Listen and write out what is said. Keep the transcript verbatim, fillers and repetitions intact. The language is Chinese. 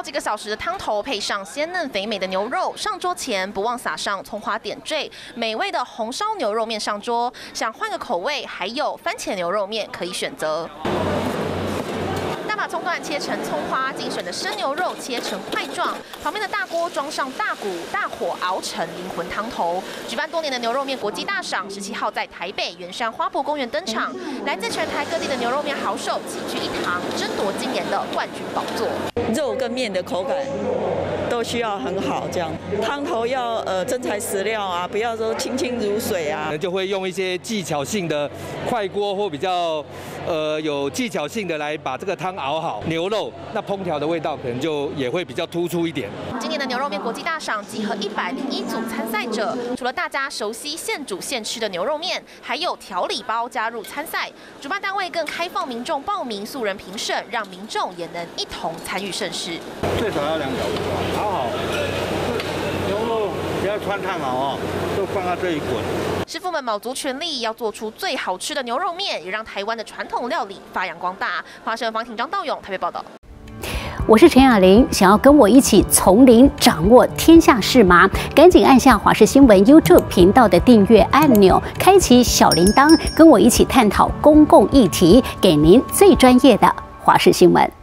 几个小时的汤头，配上鲜嫩肥美的牛肉，上桌前不忘撒上葱花点缀，美味的红烧牛肉面上桌。想换个口味，还有番茄牛肉面可以选择。 大把葱段切成葱花，精选的生牛肉切成块状，旁边的大锅装上大骨，大火熬成灵魂汤头。举办多年的牛肉面国际大赏，十七号在台北圆山花博公园登场，来自全台各地的牛肉面好手齐聚一堂，争夺今年的冠军宝座。 肉跟面的口感都需要很好，这样汤头要呃真材实料啊，不要说清清如水啊。 就会用一些技巧性的快锅或比较呃有技巧性的来把这个汤熬好。牛肉那烹调的味道可能就也会比较突出一点。 今年的牛肉面国际大赏集合一百零一组参赛者，除了大家熟悉现煮现吃的牛肉面，还有调理包加入参赛。主办单位更开放民众报名素人评审，让民众也能一同参与盛事。 最少要两小时，好好。牛肉不要穿烫好哦，都放到这里滚。 师傅们卯足全力，要做出最好吃的牛肉面，也让台湾的传统料理发扬光大。华视方庭张道勇台北报道。 我是陈雅玲，想要跟我一起从零掌握天下事吗？赶紧按下华视新闻 YouTube 频道的订阅按钮，开启小铃铛，跟我一起探讨公共议题，给您最专业的华视新闻。